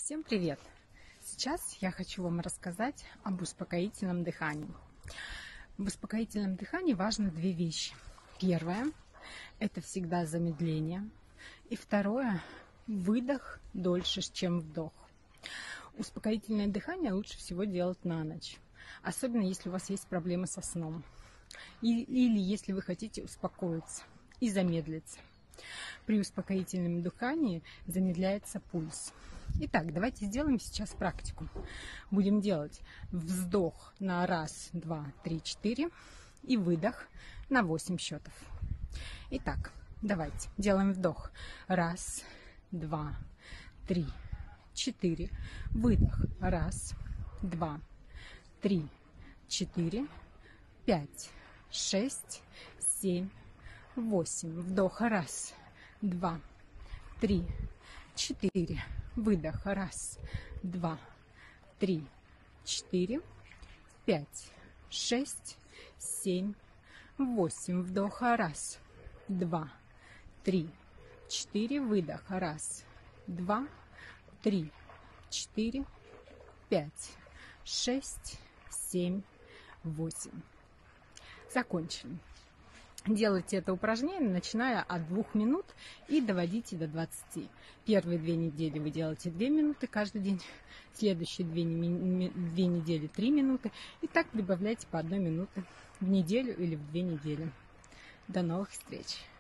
Всем привет! Сейчас я хочу вам рассказать об успокоительном дыхании. В успокоительном дыхании важны две вещи. Первое – это всегда замедление. И второе – выдох дольше, чем вдох. Успокоительное дыхание лучше всего делать на ночь. Особенно если у вас есть проблемы со сном. Или если вы хотите успокоиться и замедлиться. При успокоительном дыхании замедляется пульс. Итак, давайте сделаем сейчас практику. Будем делать вздох на 1, 2, 3, 4 и выдох на 8 счетов. Итак, давайте делаем вдох. 1, 2, 3, 4. Выдох. 1, 2, 3, 4, 5, 6, 7, 8. Вдох. 1, 2, 3, 4. Выдох. 1, 2, 3, 4, 5, 6, 7, 8. Вдох. 1, 2, 3, 4. Выдох. 1, 2, 3, 4, 5, 6, 7, 8. Закончили. Делайте это упражнение, начиная от 2 минут и доводите до 20. Первые 2 недели вы делаете 2 минуты каждый день, следующие 2 недели 3 минуты. И так прибавляйте по 1 минуте в неделю или в 2 недели. До новых встреч!